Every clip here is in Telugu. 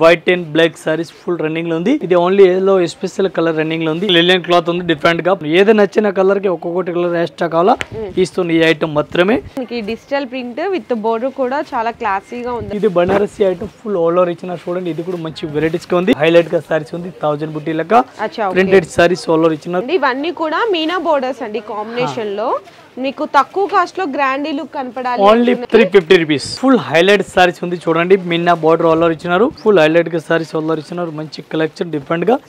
White and black saris full running లో ఉంది. ఇది only yellow special colour running లో ఉంది. లిలియన్ క్లాత్ ఉంది డిఫరెంట్ గా. ఏది నచ్చిన కలర్ కి ఒక్కొక్కటి కలర్ ఎక్స్ట్రా కావాలా ఇస్తుంది ఈ ఐటమ్ మాత్రమే. డిజిటల్ ప్రింట్ విత్ బోర్డర్ కూడా చాలా క్లాసీగా ఉంది. ఇది Banarasi item full all over ఇచ్చిన చూడండి. ఇది కూడా మంచి వెరైటీస్ గా ఉంది. హైలైట్ గా సారీస్ ఉంది. 1000 బుట్టి లెక్క ప్రింటెడ్ సారీస్ ఆల్ ఓవర్ ఇచ్చిన. ఇవన్నీ కూడా మీనా బోర్డర్స్ అండి కాంబినేషన్ లో. మీకు తక్కువ కాస్ట్ లో గ్రాండ్ లుక్ కనపడాలి. Only 350 rupees. Full highlight saris ఉంది చూడండి. మీనా బోర్డర్ ఆల్ ఓవర్ ఇచ్చినారు. ఫుల్ హైలైట్ గా సారీస్ ఆల్ ఓవర్ ఇచ్చినారు. మంచి కలెక్షన్ డిఫరెంట్ గా.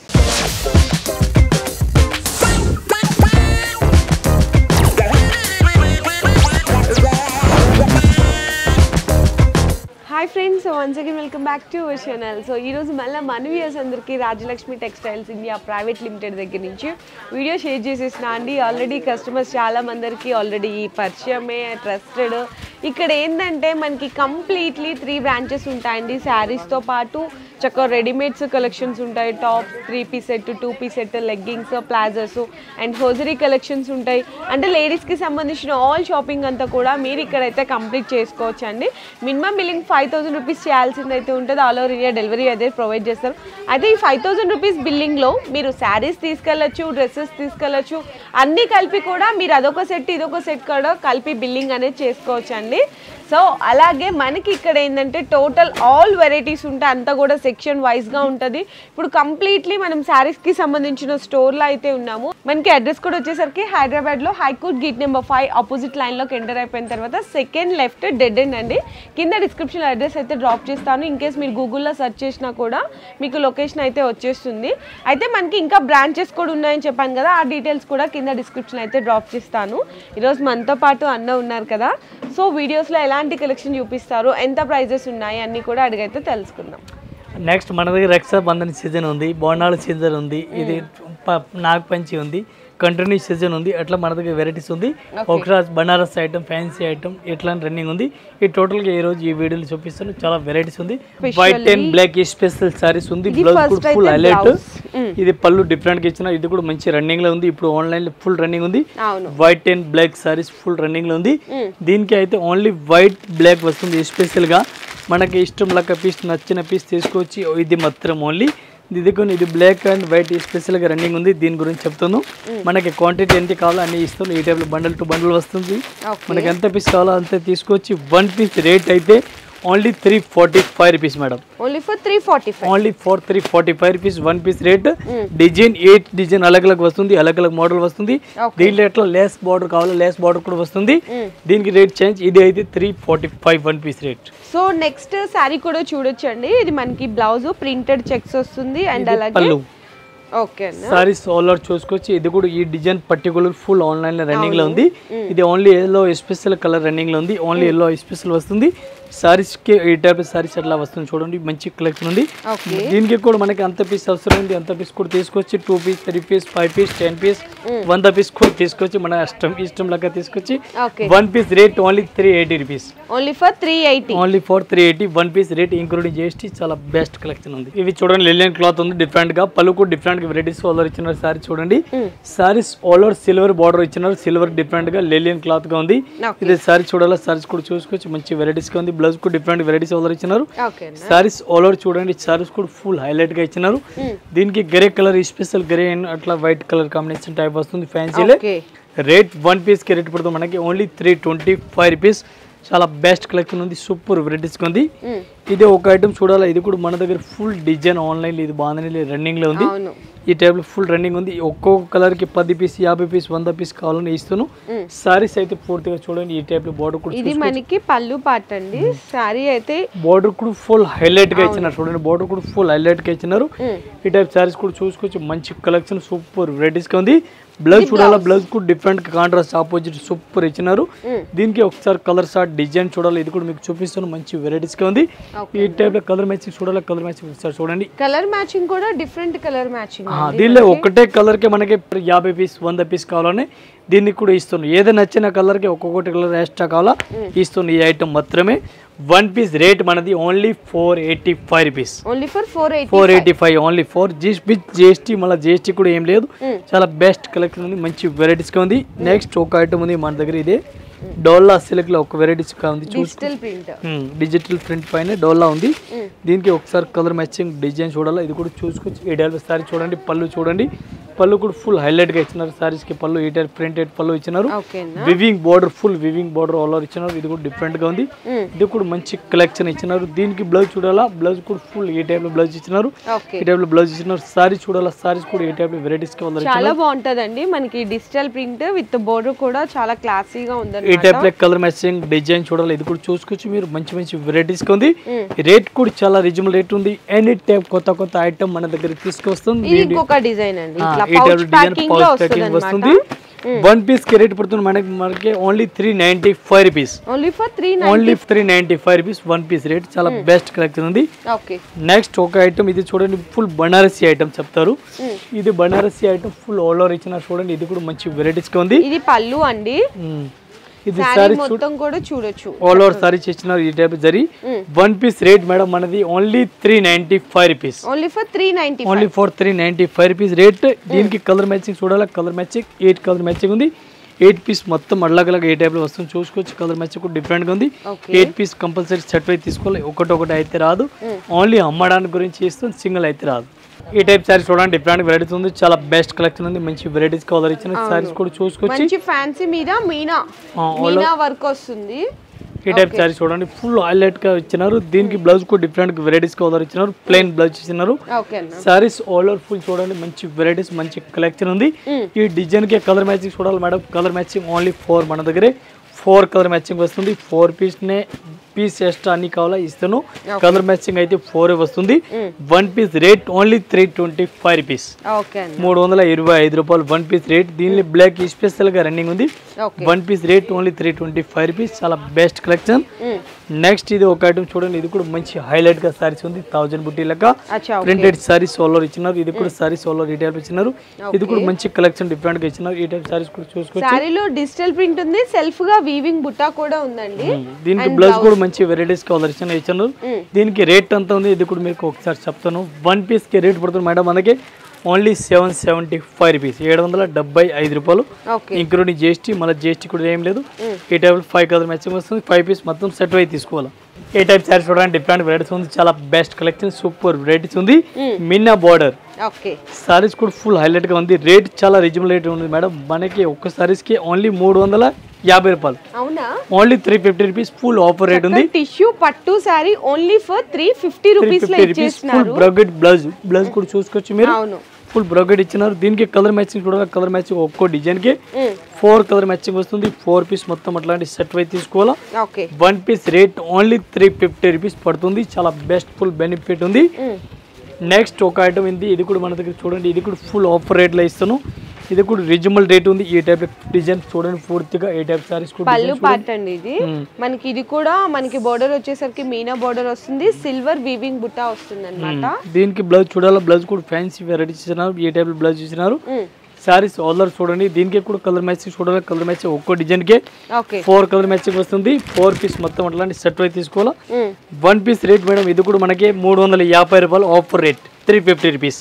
Hi friends, once again welcome back to our channel. So ఈరోజు మళ్ళీ మన వ్యూయర్స్ అందరికీ Rajalakshmi textiles India private limited దగ్గర నుంచి వీడియో షేర్ చేసేసిన అండి. ఆల్రెడీ కస్టమర్స్ చాలా మందికి ఆల్రెడీ పరిచయమే, ట్రస్టెడ్. ఇక్కడ ఏంటంటే మనకి కంప్లీట్లీ 3 బ్రాంచెస్ ఉంటాయండి. శారీస్తో పాటు చక్కగా రెడీమేడ్స్ కలెక్షన్స్ ఉంటాయి. Top 3 piece set, 2 piece set, leggings, palazzos and hosiery collections ఉంటాయి. అంటే లేడీస్కి సంబంధించిన ఆల్ షాపింగ్ అంతా కూడా మీరు ఇక్కడైతే కంప్లీట్ చేసుకోవచ్చు అండి. మినిమం బిల్లింగ్ 5000 రూపీస్ చేయాల్సింది అయితే ఉంటుంది. ఆల్ ఓవర్ ఇండియా డెలివరీ అయితే ప్రొవైడ్ చేస్తారు. అయితే ఈ 5000 రూపీస్ బిల్లింగ్లో మీరు శారీస్ తీసుకెళ్ళచ్చు, డ్రెస్సెస్ తీసుకెళ్ళచ్చు. అన్నీ కలిపి కూడా మీరు అదొక సెట్ ఇదొక సెట్ కూడా కలిపి బిల్లింగ్ అనేది చేసుకోవచ్చు అండి. సో అలాగే మనకి ఇక్కడ ఏంటంటే టోటల్ ఆల్ వెరైటీస్ ఉంటాయి. అంతా కూడా సెక్షన్ వైజ్గా ఉంటుంది. ఇప్పుడు కంప్లీట్లీ మనం శారీస్కి సంబంధించిన స్టోర్లో అయితే ఉన్నాము. మనకి అడ్రస్ కూడా వచ్చేసరికి హైదరాబాద్లో హైకోర్ట్ గేట్ నెంబర్ 5 ఆపోజిట్ లైన్లోకి ఎంటర్ అయిపోయిన తర్వాత సెకండ్ లెఫ్ట్ డెడ్ ఎండ్ అండి. కింద డిస్క్రిప్షన్లో అడ్రస్ అయితే డ్రాప్ చేస్తాను. ఇన్ కేస్ మీరు గూగుల్లో సెర్చ్ చేసినా కూడా మీకు లొకేషన్ అయితే వచ్చేస్తుంది. అయితే మనకి ఇంకా బ్రాంచెస్ కూడా ఉన్నాయని చెప్పాను కదా, ఆ డీటెయిల్స్ కూడా కింద డిస్క్రిప్షన్ అయితే డ్రాప్ చేస్తాను. ఈరోజు మనతో పాటు అన్న ఉన్నారు కదా, సో వీడియోస్లో ఎలాంటి కలెక్షన్ చూపిస్తారు, ఎంత ప్రైజెస్ ఉన్నాయి అన్నీ కూడా అడిగైతే తెలుసుకుందాం. నెక్స్ట్ మన దగ్గర రక్షాబంధన్ సీజన్ ఉంది, బోనాల సీజన్ ఉంది, ఇది నాగపంచి ఉంది, కంటిన్యూ సీజన్ ఉంది. అట్లా మన దగ్గర వెరైటీస్ ఉంది. ఒకసారి బనారస్ ఐటమ్, ఫ్యాన్సీ ఐటమ్ ఇట్లా రన్నింగ్ ఉంది. ఈ టోటల్ గా ఈ రోజు ఈ వీడియోలో చూపిస్తాను. చాలా వెరైటీస్ ఉంది. White and black special saris ఉంది. బ్లౌజ్ కూడా ఫుల్ హైలైట్. ఇది పళ్ళు డిఫరెంట్ గా ఇచ్చిన. ఇది కూడా మంచి రన్నింగ్ లో ఉంది. ఇప్పుడు ఆన్లైన్ లో ఫుల్ రన్నింగ్ ఉంది. White and black saris full running లో ఉంది. దీనికి అయితే ఓన్లీ వైట్ బ్లాక్ వస్తుంది. స్పెషల్ గా మనకి ఇష్టం లెక్క పీస్, నచ్చిన పీస్ తీసుకోవచ్చు. ఇది మాత్రం ఓన్లీ ఇది బ్లాక్ అండ్ వైట్ స్పెషల్ గా రన్నింగ్ ఉంది. దీని గురించి చెప్తాను. మనకి క్వాంటిటీ ఎంత కావాలో అన్ని ఇస్తాను. ఈ టైప్ బండల్ టు బండల్ వస్తుంది. మనకి ఎంత పీస్ కావాలో అంతే తీసుకోవచ్చు. 1 పీస్ రేట్ అయితే only 345 rupees madam. Only for 345. Only for 345 rupees 1 piece rate. Design 8 design అలగ్ అలగ్ వస్తుంది. అలగ్ అలగ్ మోడల్ వస్తుంది. దీంట్లో ఎట్లా లేస్ బార్డర్ కావాలో లేస్ బార్డర్ కూడా వస్తుంది. దీనికి రేట్ చేంజ్. ఇది అయితే 345 1 piece rate. So next sari కూడా చూడొచ్చండి. ఇది మనకి బ్లౌజ్ ప్రింటెడ్ చెక్స్ వస్తుంది అండ్ అలాగే ఓకే సారీస్ ఆల్ ఓవర్ చూసుకోవచ్చు. ఇది కూడా ఈ డిజైన్ పర్టికులర్ ఫుల్ ఆన్లైన్ లో రన్నింగ్ లో ఉంది. ఇది only yellow special colour running లో ఉంది. ఓన్లీ ఎల్లో స్పెషల్ వస్తుంది. సారీస్ కి ఈ టైప్ సారీస్ అట్లా వస్తుంది చూడండి. మంచి కలెక్షన్ ఉంది. దీనికి కూడా మనకి అంత పీస్ అవసరం ఉంది. అంత పీస్ కూడా తీసుకోవచ్చు. 2 piece 3 piece 5 piece 10 piece 100 piece కూడా తీసుకోవచ్చు. మన ఇష్టం లాగా తీసుకొచ్చి 1 piece rate only 380 rupees. Only for 380. Only for 380 1 piece rate including GST. చాలా బెస్ట్ కలెక్షన్ ఉంది. ఇవి చూడండి లిలియన్ క్లాత్ ఉంది. డిఫరెంట్ గా పళ్ళు కూడా డిఫరెంట్ గా వెరైటీస్ ఆల్ ఓవర్ ఇచ్చినారు. సారీ చూడండి. Saris all over silver border ఇచ్చినారు. సిల్వర్ డిఫరెంట్ గా లిలియన్ క్లాత్ గా ఉంది. ఇది సారీ చూడాలి. సారీస్ కూడా చూసుకోవచ్చు. మంచి వెరైటీస్ గా ఉంది. బ్లౌజ్ కూడా డిఫరెంట్ వెరైటీస్ ఆల్ ఓవర్ ఇచ్చినారు. సారీస్ ఆల్ ఓవర్ చూడండి. సారీస్ కూడా ఫుల్ హైలైట్ గా ఇచ్చినారు. దీనికి గ్రే కలర్ స్పెషల్ గ్రే అట్లా వైట్ కలర్ కాంబినేషన్ టైప్ వస్తుంది. ఫ్యాన్సీ రేట్ 1 పీస్ కి రేట్ పడుతుంది మనకి ఓన్లీ 325 రూపీస్. చాలా బెస్ట్ కలెక్షన్ ఉంది. సూపర్ వెరైటీస్ ఉంది. ఇది ఒక ఐటమ్ చూడాలి. ఇది కూడా మన దగ్గర ఫుల్ డిజైన్ ఆన్లైన్ ఇది బాగానే రన్నింగ్ లో ఉంది. ఈ టైప్ లో ఫుల్ రన్నింగ్ ఉంది. ఒక్కొక్క కలర్ కి 10 పీస్ 50 పీస్ 100 పీస్ కావాలని ఇస్తాను. సారీస్ అయితే పూర్తిగా చూడండి. ఈ టైప్ లో బోర్డర్ కూడా ఇది మనకి పళ్ళు పార్ట్ అండి. సారీ అయితే బోర్డర్ కూడా ఫుల్ హైలైట్ గా ఇచ్చినారు చూడండి. బోర్డర్ కూడా ఫుల్ హైలైట్ గా ఇచ్చినారు. ఈ టైప్ సారీస్ కూడా చూసుకోవచ్చు. మంచి కలెక్షన్ సూపర్ వెరైటీస్ గా ఉంది. బ్లౌజ్ చూడాలి. బ్లౌజ్ కూడా డిఫరెంట్ కాంట్రాస్ట్ ఆపోజిట్ సూపర్ ఇచ్చినారు. దీనికి ఒకసారి కలర్ షార్ట్ డిజైన్ చూడాలి. ఇది కూడా మీకు చూపిస్తాను. మంచి వెరైటీస్ గా ఉంది. ఈ టైప్ లో కలర్ మ్యాచింగ్ చూడాలి. కలర్ మ్యాచింగ్ ఒకసారి చూడండి. కలర్ మ్యాచింగ్ కూడా డిఫరెంట్ కలర్ మ్యాచింగ్. దీనిలో ఒకటే కలర్ కి మనకి 50 పీస్ 100 పీస్ కావాలని దీనికి కూడా ఇస్తున్నాను. ఏది నచ్చిన కలర్ కి ఒక్కొక్కటి కలర్ ఎక్స్ట్రా కావాలా ఇస్తున్నాను. ఈ ఐటమ్ మాత్రమే 1 పీస్ రేట్ మనది only 485 rupees. Only for 485 only for GST. మళ్ళీ GST కూడా ఏం లేదు. చాలా బెస్ట్ కలెక్షన్ ఉంది. మంచి వెరైటీస్ గా ఉంది. నెక్స్ట్ ఒక ఐటమ్ ఉంది మన దగ్గర. ఇదే డోలా సిల్క్ లో ఒక వెరైటీస్ ఉంది డిజిటల్ ప్రింట్ డిజిటల్ ప్రింట్ పైన డోలా ఉంది దీనికి ఒకసారి కలర్ మ్యాచింగ్ డిజైన్ చూడాలి ఇది కూడా చూసుకోవచ్చు ఈ టైప్ సారీ చూడండి పళ్ళు చూడండి పళ్ళు కూడా ఫుల్ హైలైట్ గా ఇచ్చినారు సారీస్ కి పళ్ళు ఈ టైప్ ప్రింటెడ్ పళ్ళు ఇచ్చినారు weaving border full weaving border all over ఇచ్చినారు ఇది కూడా డిఫరెంట్ గా ఉంది ఇది కూడా మంచి కలెక్షన్ ఇచ్చినారు దీనికి బ్లౌజ్ చూడాలా బ్లౌజ్ కూడా ఫుల్ ఈ టైప్ లో బ్లౌజ్ ఇచ్చినారు ఈ టైప్ లో బ్లౌజ్ ఇచ్చినారు సారీ చూడాలా సారీస్ కూడా ఈ టైప్ లో వెరైటీస్ కి చాలా బాగుంటదండి మనకి డిజిటల్ ప్రింట్ విత్ బోర్డర్ కూడా చాలా క్లాసీగా ఉంది ఈ టైప్ లో కలర్ మ్యాచింగ్ డిజైన్ చూడాలి ఇది కూడా చూసుకోవచ్చు మీరు మంచి మంచి వెరైటీస్ కి ఉంది రేట్ కూడా చాలా రీజనబుల్ రేట్ ఉంది ఎనీ టైప్ కొత్త ఐటమ్ మన దగ్గర తీసుకొస్తుంది ఇంకొక డిజైన్ అండి వస్తుంది వన్ పీస్ కి రేట్ పడుతుంది మనకి only 395 rupees only 395 rupees one piece rate చాలా బెస్ట్ కలెక్షన్ ఉంది నెక్స్ట్ ఒక ఐటమ్ ఇది చూడండి ఫుల్ బనారసి ఐటమ్ చెప్తారు ఇది Banarasi item full all over ఇచ్చిన చూడండి ఇది కూడా మంచి వెరైటీస్ గా ఉంది ఇది పళ్ళు అండి ఇది సారీ మొత్తం కూడా చూడొచ్చు ఆల్ ఓవర్ సారీస్ ఇచ్చినారు ఈ type zari one piece rate madam మనది only 395 rupees only for 395 rupees rate దీనికి కలర్ మ్యాచింగ్ చూడాలి కలర్ మ్యాచింగ్ 8 కలర్ మ్యాచింగ్ ఉంది 8 పీస్ మొత్తం అలగ్ ఏ టైప్ లో వస్తుంది చూసుకోవచ్చు కలర్ మ్యాచింగ్ కూడా డిఫరెంట్ గా ఉంది 8 పీస్ కంపల్సరీ సెట్ అయితే తీసుకోవాలి ఒకటి అయితే రాదు ఓన్లీ అమ్మడానికి గురించి ఇస్తుంది సింగిల్ అయితే రాదు ఈ టైప్ సారీస్ చూడండి డిఫరెంట్ వెరైటీస్ ఉంది చాలా బెస్ట్ కలెక్షన్ ఉంది మంచి వెరైటీస్ కలర్ ఇచ్చిన సారీస్ కూడా చూసుకోవచ్చు మంచి ఫ్యాన్సీ మీద మీనా వర్క్ వస్తుంది ఈ టైప్ సారీస్ చూడండి ఫుల్ హైలైట్ గా ఇచ్చినారు దీనికి బ్లౌజ్ కూడా డిఫరెంట్ వెరైటీస్ కలర్ ఇచ్చినారు ప్లెయిన్ బ్లౌజ్ ఇచ్చినారు సారీస్ ఆల్ ఓవర్ ఫుల్ చూడండి మంచి వెరైటీస్ మంచి కలెక్షన్ ఉంది ఈ డిజైన్ కి కలర్ మ్యాచింగ్ చూడాలి మేడం కలర్ మ్యాచింగ్ ఓన్లీ 4 మన దగ్గరే 4 కలర్ మ్యాచింగ్ వస్తుంది 4 పీస్ నే పీస్ ఎక్స్ట్రా అన్ని కావాలా ఇస్తాను కలర్ మ్యాచింగ్ అయితే 4 వస్తుంది one piece rate only 325 rupees 325 రూపాయలు వన్ పీస్ రేట్ దీనిలో బ్లాక్ స్పెషల్ గా రన్నింగ్ ఉంది one piece rate only 325 rupees చాలా బెస్ట్ కలెక్షన్ నెక్స్ట్ ఇది ఒక ఐటమ్ చూడండి ఇది కూడా మంచి హైలైట్ గా సారీస్ ఉంది 1000 బుట్టి లెక్క ప్రింటెడ్ సారీస్ సోలర్ ఇచ్చినారు ఇది కూడా సారీస్ సోలర్ ఈ టైప్ ఇచ్చినారు ఇది కూడా మంచి కలెక్షన్ డిఫరెంట్ గా ఇచ్చినారు ఈ టైప్ సారీస్ కూడా చూసుకోవచ్చు సారీలో డిజిటల్ ప్రింట్ ఉంది సెల్ఫ్ గా వీవింగ్ బుట్టా కూడా ఉందండి దీనికి బ్లౌజ్ కూడా మంచి వెరైటీస్ కలర్ ఇచ్చినారు దీనికి రేట్ ఎంత ఉంది ఇది కూడా మీకు ఒకసారి చెప్తాను వన్ పీస్ కి రేట్ పడుతుంది మేడం మనకి ఓన్లీ 775 రూపీస్ 775 రూపాయలు ఇంక్లూడింగ్ జిఎస్టీ మళ్ళీ జిఎస్టీ కూడా ఏం లేదు ఈ టైప్ 5 కలర్ మ్యాచింగ్ వస్తుంది 5 పీస్ మొత్తం సెట్ అయి తీసుకోవాలి ఏ టైప్ సారీస్ చూడండి డిఫరెంట్ వెరైటీస్ ఉంది చాలా బెస్ట్ కలెక్షన్ సూపర్ వెరైటీస్ ఉంది మిన్నా బోర్డర్ సారీస్ కూడా ఫుల్ హైలైట్ గా ఉంది రేట్ చాలా రీజనబుల్ రేట్ ఉంది మేడం మనకి ఒక్క సారీస్ కి ఓన్లీ 350 రూపాయలు only 350 rupees full offer rate ఉంది టిష్యూ పట్టు సారీ ఓన్లీ ఫర్ 350 రూపీస్ లో ఇచ్చేస్తున్నారు ఫుల్ బ్రోకెట్ బ్లౌజ్ కూడా చూసుకోవచ్చు మీరు ఫుల్ బ్రోకెట్ ఇచ్చినారు దీనికి కలర్ మ్యాచింగ్ చూడాలి కలర్ మ్యాచింగ్ ఒక్కో డిజైన్ కి 4 కలర్ మ్యాచింగ్ వస్తుంది 4 పీస్ మొత్తం అట్లాంటి సెట్ అయితే తీసుకోవాలా one piece rate only 350 rupees పడుతుంది చాలా బెస్ట్ ఫుల్ బెనిఫిట్ ఉంది నెక్స్ట్ ఒక ఐటమ్ ఉంది ఇది కూడా మన దగ్గర చూడండి ఇది కూడా ఫుల్ ఆఫర్ రేట్ లో ఇస్తాను ఇది కూడా రీజనబుల్ రేట్ ఉంది ఈ టైప్ డిజైన్ చూడండి పూర్తిగా ఏ టైప్ సారీస్ కూడా పళ్ళు పార్ట్ అండి ఇది మనకి ఇది కూడా మనకి బోర్డర్ వచ్చేసరికి మీనా బోర్డర్ వస్తుంది సిల్వర్ వీవింగ్ బుట్టా వస్తుంది అన్నమాట దీనికి బ్లౌజ్ చూడాలి బ్లౌజ్ కూడా ఫ్యాన్సీ వెరైటీస్ ఇచ్చినారు ఈ టైప్ బ్లౌజ్ ఇచ్చినారు సారీస్ ఆల్ చూడండి దీనికి కూడా కలర్ మ్యాచింగ్ చూడాలి కలర్ మ్యాచింగ్ ఒక్కో డిజైన్ కే 4 కలర్ మ్యాచింగ్ వస్తుంది 4 పీస్ మొత్తం అట్లాంటి సెట్ అయితే తీసుకోవాలా వన్ పీస్ రేట్ మేడం ఇది కూడా మనకి 350 రూపాయలు ఆఫర్ రేట్ 350 రూపీస్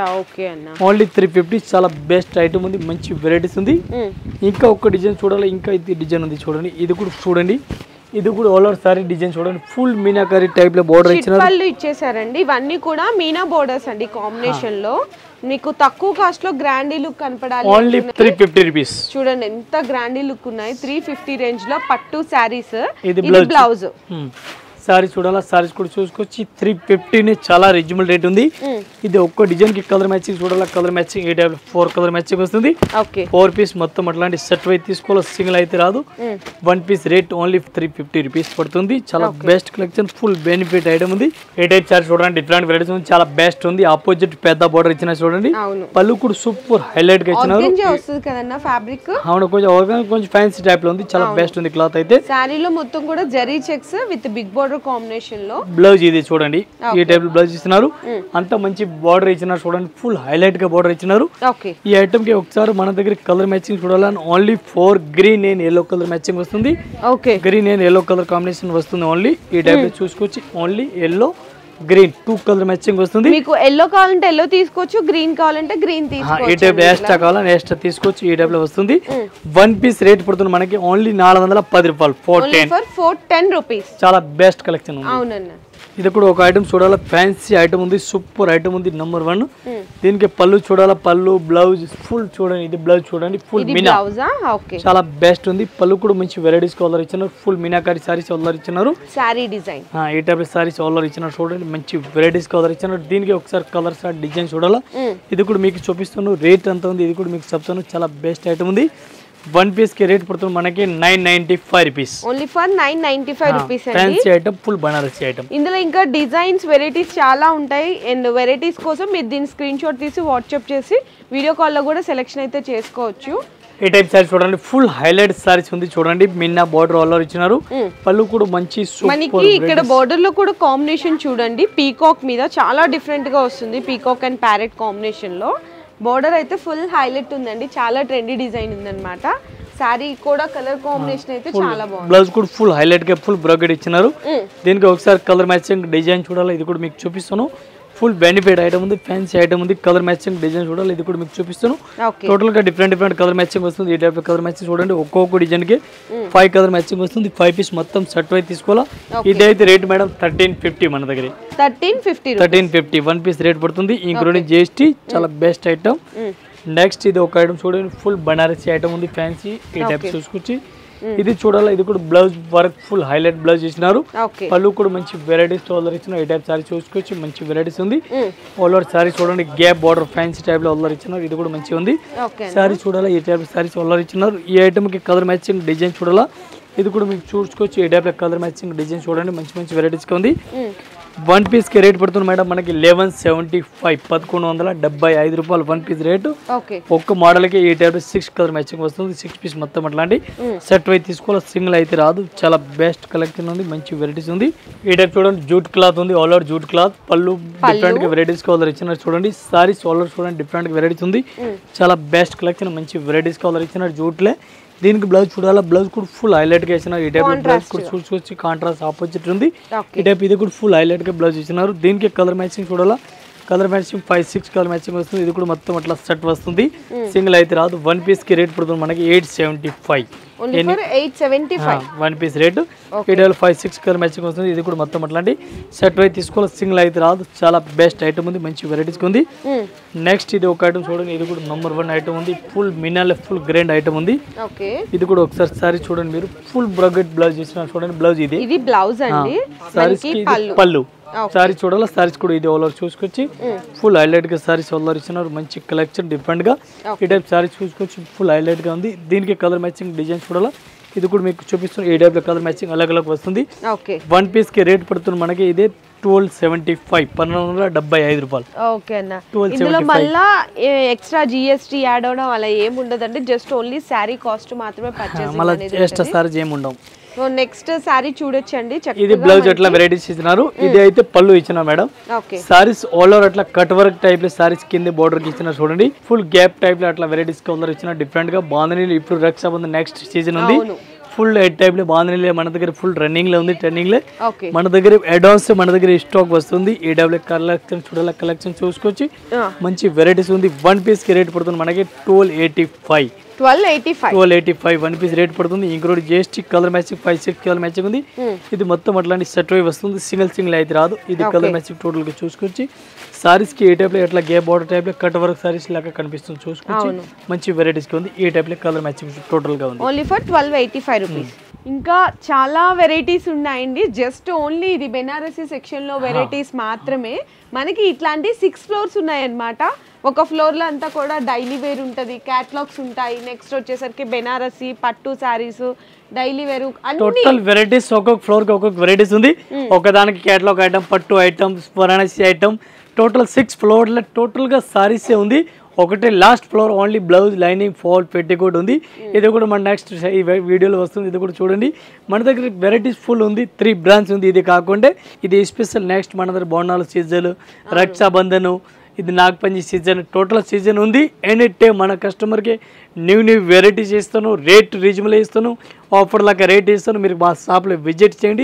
ఓన్లీ 350 చాలా బెస్ట్ ఐటమ్ ఉంది మంచి వెరైటీస్ ఉంది ఇంకా ఒక్క డిజైన్ చూడాలి ఇంకా ఇది డిజైన్ ఉంది చూడండి ఇది కూడా చూడండి ఇది కూడా ఆల్ ఓవర్ సారీ డిజైన్ చూడండి ఫుల్ మీనాకరీ టైప్ లో బోర్డర్ ఇచ్చేసారండి ఇవన్నీ కూడా మీనా బోర్డర్స్ అండి కాంబినేషన్ లో మీకు తక్కువ కాస్ట్ లో గ్రాండీ లుక్ కనపడాలి ఓన్లీ 350 రూపీస్ చూడండి ఎంత గ్రాండీ లుక్ ఉన్నాయి 350 రేంజ్ లో పట్టు సారీస్ ఇది బ్లౌజ్ సారీ చూడాలా సారీస్ కూడా చూసుకోవచ్చు 350 ని చాలా రీజనబుల్ రేట్ ఉంది ఇది ఒక్క డిజైన్ కి కలర్ మ్యాచింగ్ చూడాలా కలర్ మ్యాచింగ్ 4 కలర్ మ్యాచింగ్ వస్తుంది 4 పీస్ మొత్తం అట్లాంటి సెట్ అయితే తీసుకోవాలి సింగిల్ అయితే రాదు one piece rate only 350 rupees పడుతుంది చాలా best collection full benefit item ఉంది ఏ టైప్ సారీ చూడండి డిఫరెంట్ వెరైటీస్ ఉంది చాలా బెస్ట్ ఉంది ఆపోజిట్ పెద్ద బోర్డర్ ఇచ్చిన చూడండి పళ్ళు కూడా సూపర్ హైలైట్ గా ఇచ్చినారు అవును కొంచెం ఫ్యాన్సీ టైప్ లో ఉంది చాలా బెస్ట్ ఉంది క్లాత్ అయితే సారీలో మొత్తం కూడా zari checks with big border combination లో బ్లౌజ్ ఇది చూడండి ఈ టైప్ బ్లౌజ్ ఇస్తున్నారు అంత మంచి బార్డర్ ఇచ్చినారు చూడండి ఫుల్ హైలైట్ గా బార్డర్ ఇచ్చినారు ఈ ఐటమ్ కి ఒకసారి మన దగ్గర కలర్ మ్యాచింగ్ చూడాలని only 4 green and yellow colour matching వస్తుంది green and yellow colour combination వస్తుంది ఓన్లీ ఈ టైప్ లో చూసుకోవచ్చు only yellow green 2 colour matching వస్తుంది. మీకు ఎల్లో కావాలంటే ఎల్లో తీసుకోవచ్చు, గ్రీన్ కావాలంటే గ్రీన్ తీసుకోవచ్చు. ఈ టైప్ ఎక్స్ట్రా కావాలని ఎక్స్ట్రా తీసుకోవచ్చు. ఈ టైప్ లో వస్తుంది. వన్ పీస్ రేట్ పడుతుంది మనకి ఓన్లీ 410 రూపాయలు. 410 రూపీస్. చాలా బెస్ట్ కలెక్షన్ ఉంది. అవునన్నా. ఇది కూడా ఒక ఐటమ్ చూడాలా, ఫ్యాన్సీ ఐటమ్ ఉంది, సూపర్ ఐటమ్ ఉంది, నంబర్ 1. దీనికి పళ్ళు చూడాలా, పళ్ళు బ్లౌజ్ ఫుల్ చూడండి, ఇది బ్లౌజ్ చూడండి ఫుల్ మీనా, చాలా బెస్ట్ ఉంది. పళ్ళు కూడా మంచి వెరైటీస్ కలర్ ఇచ్చినారు, ఫుల్ మీనాకారి సారీస్ కలర్ ఇచ్చినారు, సారీ డిజైన్ ఈ టైప్ సారీస్ కలర్ ఇచ్చినారు చూడండి, మంచి వెరైటీస్ కలర్ ఇచ్చినారు. దీనికి ఒకసారి కలర్ డిజైన్ చూడాలా, ఇది కూడా మీకు చూపిస్తాను. రేట్ ఎంత ఉంది ఇది కూడా మీకు చెప్తాను. చాలా బెస్ట్ ఐటమ్ ఉంది. వన్ పీస్ కి రేట్ పడుతుంది మనకి 995 రూపీస్. ఓన్లీ ఫర్ 995 రూపీస్ అండి. Fancy item, full Banarasi item. ఇందులో ఇంకా డిజైన్స్ వెరైటీస్ చాలా ఉంటాయి. అండ్ వెరైటీస్ కోసం మీరు దీని స్క్రీన్ షాట్ తీసి వాట్సాప్ చేసి వీడియో కాల్ లో కూడా సెలెక్షన్ అయితే చేసుకోవచ్చు. ఈ టైప్ సారీస్ చూడండి, ఫుల్ హైలైట్ సారీస్ ఉంది చూడండి. మిన్నా బార్డర్ ఆల్ ఇచ్చినారు, పళ్ళు కూడా మంచి మనకి ఇక్కడ బార్డర్ లో కూడా కాంబినేషన్ చూడండి, పీకాక్ మీద చాలా డిఫరెంట్ గా వస్తుంది. పీకాక్ అండ్ ప్యారెట్ కాంబినేషన్ లో బోర్డర్ అయితే ఫుల్ హైలైట్ ఉందండి, చాలా ట్రెండీ డిజైన్ ఉందన్నమాట. సారీ కూడా కలర్ కాంబినేషన్ అయితే చాలా బాగుంది. బ్లౌజ్ కూడా ఫుల్ హైలైట్ గా ఫుల్ బ్రోకెట్ ఇచ్చినారు. దీనికి ఒకసారి కలర్ మ్యాచింగ్ డిజైన్ చూడాలి, ఇది కూడా మీకు చూపిస్తాను. ఫుల్ బెనిఫిట్ ఐటమ్ ఉంది, ఫ్యాన్సీ ఐటమ్ ఉంది. కలర్ మ్యాచింగ్ డిజైన్ చూడాలి, ఇది కూడా మీకు చూపిస్తాను. టోటల్ గా డిఫరెంట్ కలర్ మ్యాచింగ్ వస్తుంది. ఈ టైప్ కలర్ మ్యాచింగ్ చూడండి, ఒక్కొక్క డిజైన్ కి 5 కలర్ మ్యాచింగ్ వస్తుంది. 5 పీస్ మొత్తం సెట్ వై తీసుకోవాలా. ఇదైతే రేట్ మేడం 1350 మన దగ్గర. 1350 వన్ పీస్ రేట్ పడుతుంది, ఇంక్లూడింగ్ GST. చాలా బెస్ట్ ఐటమ్. నెక్స్ట్ ఇది ఒక ఐటమ్ చూడండి, ఫుల్ బనారసి ఐటమ్ ఉంది, ఫ్యాన్సీ. ఈ టైప్ చూసుకొచ్చి ఇది చూడాలి, ఇది కూడా blouse work full highlight blouse ఇచ్చినారు. పళ్ళు కూడా మంచి వెరైటీస్ ఆల్రెడీ ఇచ్చిన. ఈ టైప్ సారీ చూసుకోవచ్చు, మంచి వెరైటీస్ ఉంది. ఆల్రెడీ సారీ చూడండి, గ్యాప్ బార్డర్ ఫ్యాన్సీ టైప్ లో ఆల్రెడీ ఇచ్చినారు, ఇది కూడా మంచిగా ఉంది. సారీ చూడాలి, ఈ టైప్ సారీస్ ఆల్రెడీ ఇచ్చినారు. ఈ ఐటమ్ కి కలర్ మ్యాచింగ్ డిజైన్ చూడాలా, ఇది కూడా మీకు చూసుకోవచ్చు. ఈ టైప్ కలర్ మ్యాచింగ్ డిజైన్ చూడండి, మంచి వెరైటీస్ గా ఉంది. వన్ పీస్ కి రేట్ పడుతుంది మేడం మనకి 1175 రూపాయలు వన్ పీస్ రేటు. ఒక్క మోడల్ కి ఈ టైప్ 6 కలర్ మ్యాచింగ్ వస్తుంది. 6 పీస్ మొత్తం అట్లాంటి సెట్ వై తీసుకోవాలి, సింగిల్ అయితే రాదు. చాలా బెస్ట్ కలెక్షన్ ఉంది, మంచి వెరైటీస్ ఉంది. ఈ టైప్ చూడండి, జూట్ క్లాత్ ఉంది, ఆల్ ఓవర్ జూట్ క్లాత్. పళ్ళు డిఫరెంట్ గా వెరైటీస్ కలర్ ఇచ్చినారు చూడండి. సారీస్ ఆల్ ఓవర్ చూడండి, డిఫరెంట్ వెరైటీస్ ఉంది. చాలా బెస్ట్ కలెక్షన్, మంచి వెరైటీస్ కలర్ ఇచ్చినారు జూట్లే. దీనికి బ్లౌజ్ చూడాలా, బ్లౌజ్ కూడా ఫుల్ హైలైట్ గా ఇచ్చినారు. ఈ టైప్ బ్లౌజ్ కూడా చూసుకోవచ్చు, కాంట్రాస్ట్ ఆపోజిట్ ఉంది. ఈ టైప్ ఇది కూడా ఫుల్ హైలైట్ గా బ్లౌజ్ ఇచ్చినారు. దీనికి కలర్ మ్యాచింగ్ చూడాలా, కలర్ మ్యాచింగ్ 5-6 కలర్ మ్యాచింగ్ వస్తుంది. ఇది కూడా మొత్తం అట్లా సెట్ వస్తుంది, సింగిల్ అయితే రాదు. వన్ పీస్ కి రేట్ పడుతుంది మనకి 875. One piece rate 5-6 colour matching వస్తుంది. ఇది కూడా మొత్తం అట్లాంటి సెట్ వై తీసుకోవాలి, సింగిల్ అయితే రాదు. చాలా బెస్ట్ ఐటమ్ ఉంది, మంచి వెరైటీస్ ఉంది. నెక్స్ట్ ఇది ఒక ఐటమ్ చూడండి, ఇది కూడా నంబర్ 1 ఐటమ్ ఉంది. ఫుల్ మినాల్ ఫుల్ గ్రాండ్ ఐటమ్ ఉంది. ఇది కూడా ఒకసారి సారీ చూడండి, మీరు ఫుల్ బ్రోకెట్ బ్లౌజ్ ఇస్తున్నారు చూడండి. బ్లౌజ్ ఇది బ్లౌజ్ అండి, సారీస్ కి పళ్ళు. సారీ చూడాలి, సారీస్ కూడా ఇది ఆల్ ఓవర్ చూసుకొచ్చి ఫుల్ హైలైట్ గా సారీస్ ఆల్ ఓవర్ ఇచ్చినారు. మంచి కలెక్షన్ డిఫరెంట్ గా ఈ టైప్ సారీస్ చూసుకొచ్చి ఫుల్ హైలైట్ గా ఉంది. దీనికి కలర్ మ్యాచింగ్ డిజైన్ చూడాలా, ఇది కూడా మీకు చూపిస్తున్నాను. ఈ టైప్ లో కలర్ మ్యాచింగ్ అలగ్ వస్తుంది. వన్ పీస్ కి రేట్ పడుతుంది మనకి ఇదే 1275 రూపాయలు. ఓకే అన్న, ఇందులో మళ్ళా ఎక్స్ట్రా GST యాడ్ అవడం అలా ఏం ఉండదండి, జస్ట్ ఓన్లీ సారీ కాస్ట్ మాత్రమే పర్చేస్. మళ్ళీ ఎక్స్ట్రా సారీస్ ఏమి ఉండవు. సో నెక్స్ట్ సారీ చూడొచ్చండి. ఇది బ్లౌజ్ అట్లా వెరైటీస్ ఇచ్చినారు. ఇది అయితే పళ్ళు ఇచ్చిన మేడం. సారీస్ ఆల్ ఓవర్ అట్లా కట్ వర్క్ టైప్ లో సారీస్ కింద బోర్డర్ కి ఇచ్చిన చూడండి. ఫుల్ గ్యాప్ టైప్ లో అట్లా వెరైటీస్ కలర్ ఇచ్చిన డిఫరెంట్ గా బాగుంది. ఇప్పుడు రక్షాబంధన్ నెక్స్ట్ సీజన్ ఉంది, ఫుల్ హెడ్ టైప్ లో బాగుంది. మన దగ్గర ఫుల్ రన్నింగ్ లో ఉంది, ట్రెండింగ్ లో. మన దగ్గర అడ్వాన్స్ మన దగ్గర స్టాక్ వస్తుంది. ఈ డబ్ల్యూ కలెక్షన్ చూడాలి, కలెక్షన్ చూసుకోవచ్చు, మంచి వెరైటీస్ ఉంది. వన్ పీస్ కి రేట్ పడుతుంది మనకి 1285 వన్ పీస్ రేట్ పడుతుంది, include GST. Colour matching 5-6 colour matching ఉంది. ఇది మొత్తం అట్లాంటి సెట్ వై వస్తుంది, సింగిల్ అయితే రాదు. ఇది కలర్ మ్యాచింగ్ టోటల్ గా చూసుకోవచ్చు. సారీస్ కి ఏ టైప్ లో ఎట్లా గే బార్డర్ టైప్ లో కట్ వర్క్ సారీస్ లాగా కనిపిస్తుంది చూసుకోవచ్చు, మంచి వెరైటీస్ కి ఉంది. ఈ టైప్ లో కలర్ మ్యాచింగ్ టోటల్ గా ఉంది. Only for 1285 rupees. ఇంకా చాలా వెరైటీస్ ఉన్నాయండి, జస్ట్ ఓన్లీ ఇది బెనారసీ సెక్షన్ లో వెరైటీస్ మాత్రమే. మనకి ఇట్లాంటి 6 ఫ్లోర్స్ ఉన్నాయన్నమాట. ఒక ఫ్లోర్ లో అంతా కూడా డైలీ వేర్ ఉంటది, క్యాటలాగ్స్ ఉంటాయి. నెక్స్ట్ వచ్చేసరికి బెనారసీ పట్టు saris, daily wear, total varieties. ఒక్కొక్క ఫ్లోర్ కి ఒక్కొక్క వెరైటీస్ ఉంది. ఒకదానికి క్యాటలాగ్ ఐటమ్, పట్టు item, Banarasi item, total 6 floor లో టోటల్ గా సారీసే ఉంది. ఒకటే last floor only blouse, lining, fall, petticoat ఉంది. ఇది కూడా మన నెక్స్ట్ ఈ వీడియోలో వస్తుంది. ఇది కూడా చూడండి, మన దగ్గర వెరైటీస్ ఫుల్ ఉంది. 3 బ్రాండ్స్ ఉంది. ఇది కాకుండా ఇది స్పెషల్ నెక్స్ట్ మన దగ్గర బోనాల సీజన్, రక్షాబంధన్, ఇది నాగపంచి సీజన్, టోటల్ సీజన్ ఉంది. ఎనీ టైం మన కస్టమర్కి న్యూ వెరైటీస్ ఇస్తాను, రేట్ రీజనబుల్ ఇస్తాను, ఆఫర్ లాగా రేట్ ఇస్తాను. మీరు మా షాప్లో విజిట్ చేయండి.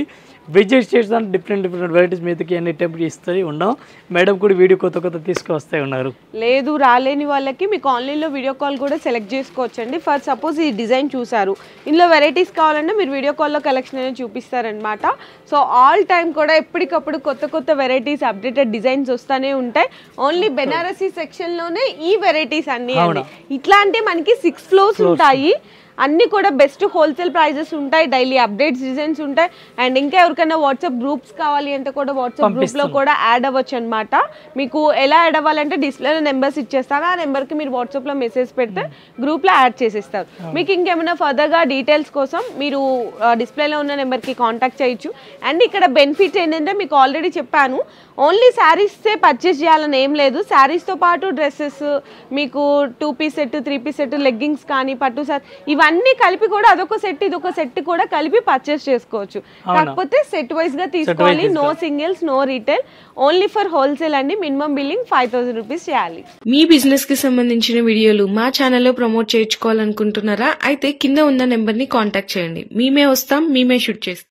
విజిట్ చేసిన డిఫరెంట్ వెరైటీస్ మీదకి అన్ని టైప్ ఇస్తూ ఉన్నాం. మేడం కూడా వీడియో కొత్త తీసుకొస్తే ఉన్నారు. లేదు రాలేని వాళ్ళకి మీకు ఆన్లైన్లో వీడియో కాల్ కూడా సెలెక్ట్ చేసుకోవచ్చండి. ఫర్ సపోజ్ ఈ డిజైన్ చూసారు, ఇందులో వెరైటీస్ కావాలంటే మీరు వీడియో కాల్లో కలెక్షన్ అనేది చూపిస్తారనమాట. సో ఆల్ టైమ్ కూడా ఎప్పటికప్పుడు కొత్త వెరైటీస్ అప్డేటెడ్ డిజైన్స్ వస్తూనే ఉంటాయి. ఓన్లీ బెనారసీ సెక్షన్లోనే ఈ వెరైటీస్ అన్నీ అండి. ఇట్లాంటి మనకి 6 floors ఉంటాయి. అన్నీ కూడా బెస్ట్ హోల్సేల్ ప్రైజెస్ ఉంటాయి, డైలీ అప్డేట్స్ డిజైన్స్ ఉంటాయి. అండ్ ఇంకా ఎవరికైనా వాట్సాప్ గ్రూప్స్ కావాలి అంటే కూడా వాట్సాప్ గ్రూప్లో కూడా యాడ్ అవ్వచ్చు అనమాట. మీకు ఎలా యాడ్ అవ్వాలంటే డిస్ప్లేలో నెంబర్స్ ఇచ్చేస్తాను, ఆ నెంబర్కి మీరు వాట్సాప్లో మెసేజ్ పెడితే గ్రూప్లో యాడ్ చేసేస్తారు. మీకు ఇంకేమైనా ఫర్దర్గా డీటెయిల్స్ కోసం మీరు డిస్ప్లేలో ఉన్న నెంబర్కి కాంటాక్ట్ చేయొచ్చు. అండ్ ఇక్కడ బెనిఫిట్ ఏంటంటే మీకు ఆల్రెడీ చెప్పాను, ఓన్లీ శారీసే పర్చేస్ చేయాలని ఏం లేదు. శారీస్తో పాటు డ్రెస్సెస్, మీకు 2 piece set, 3 piece set, leggings కానీ పట్టు సార్ ఇవన్నీ కలిపి కూడా అదొక సెట్ ఇదొక సెట్ కూడా కలిపి పర్చేస్ చేసుకోవచ్చు. కాకపోతే సెట్ వైజ్ గా తీసుకోవాలి. No singles, no retail, only for wholesale అండి. మినిమం బిల్లింగ్ 5000 రూపీస్ చేయాలి. మీ బిజినెస్ కి సంబంధించిన వీడియోలు మా ఛానల్లో ప్రమోట్ చేయించుకోవాలనుకుంటున్నారా? అయితే కింద ఉన్న నెంబర్ ని కాంటాక్ట్ చేయండి. మేమే వస్తాం, మేమే షూట్ చేస్తాం.